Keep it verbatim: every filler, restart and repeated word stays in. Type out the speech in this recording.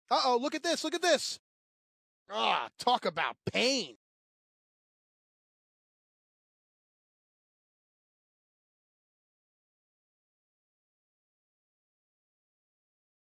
Uh-oh, look at this, look at this. Ah, talk about pain.